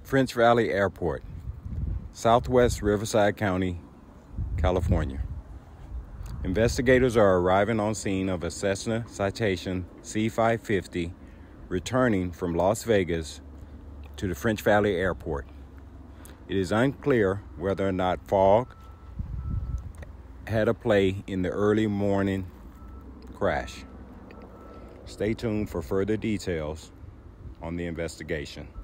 French Valley Airport, Southwest Riverside County, California. Investigators are arriving on scene of a Cessna Citation C550 returning from Las Vegas to the French Valley Airport. It is unclear whether or not fog had a play in the early morning crash. Stay tuned for further details on the investigation.